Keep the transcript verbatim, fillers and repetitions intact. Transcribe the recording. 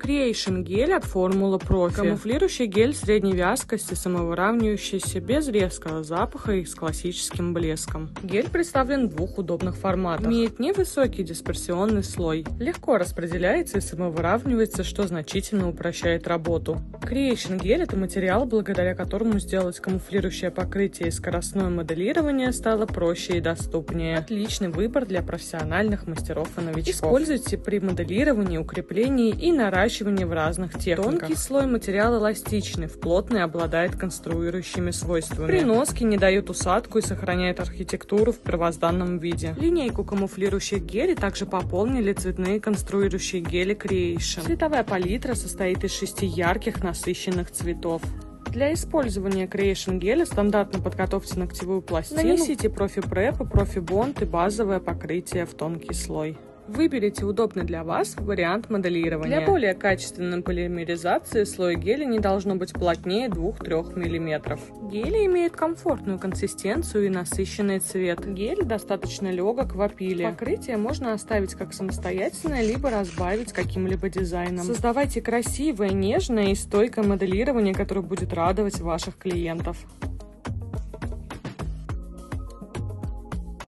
Creation гель от Formula Profi. Камуфлирующий гель средней вязкости, самовыравнивающийся, без резкого запаха и с классическим блеском. Гель представлен в двух удобных форматах. Имеет невысокий дисперсионный слой. Легко распределяется и самовыравнивается, что значительно упрощает работу. Creation гель – это материал, благодаря которому сделать камуфлирующее покрытие и скоростное моделирование стало проще и доступнее. Отличный выбор для профессиональных мастеров и новичков. Используйте при моделировании, укреплении и наращивании в разных техниках. Тонкий слой материала эластичный, в плотный, обладает конструирующими свойствами. При носке не дает усадку и сохраняет архитектуру в первозданном виде. Линейку камуфлирующих гелей также пополнили цветные конструирующие гели Creation. Цветовая палитра состоит из шести ярких насыщенных цветов. Для использования Creation геля стандартно подготовьте ногтевую пластину, нанесите профи-преп и профи-бонд и базовое покрытие в тонкий слой. Выберите удобный для вас вариант моделирования. Для более качественной полимеризации слой геля не должно быть плотнее двух-трёх миллиметров. Гели имеют комфортную консистенцию и насыщенный цвет. Гель достаточно легок в опиле. Покрытие можно оставить как самостоятельное, либо разбавить каким-либо дизайном. Создавайте красивое, нежное и стойкое моделирование, которое будет радовать ваших клиентов.